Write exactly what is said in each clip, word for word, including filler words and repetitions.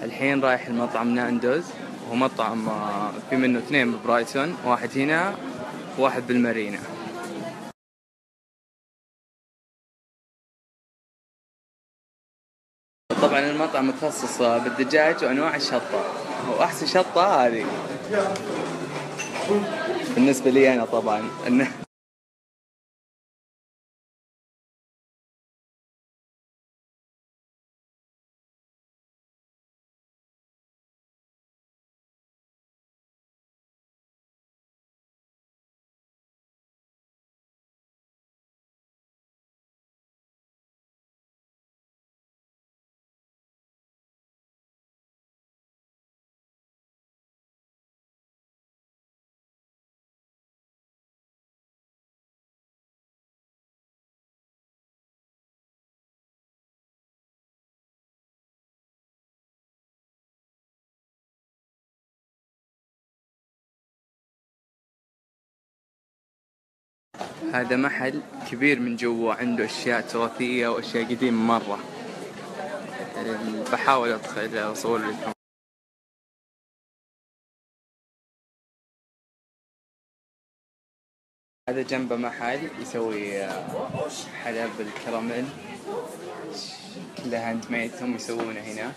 الحين رايح المطعم ناندوز، وهو مطعم في منه اثنين ببرايتون، واحد هنا وواحد بالمارينا. طبعا المطعم متخصص بالدجاج وانواع الشطة، واحسن شطة هذه بالنسبة لي انا طبعا. هذا محل كبير من جوا، عنده أشياء تراثية وأشياء قديمة مرة. بحاول أدخل أصور لكم. هذا جنبه محل يسوي حلب بالكراميل، كلها هاند ميد، هم يسوونه هنا.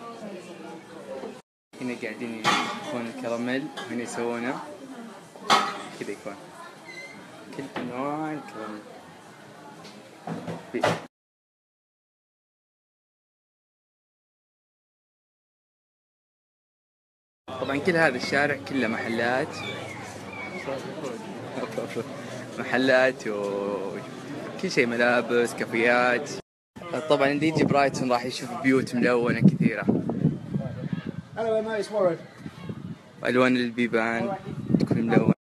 هنا قاعدين يكون الكراميل، هنا يسوونه كذا، يكون كل أنواع الكراميل. طبعا كل هذا الشارع كله محلات محلات وكل شيء، ملابس، كافيات. طبعا اللي يجي برايتون راح يشوف بيوت ملونة كثيرة، والوان البيبان تكون ملونة.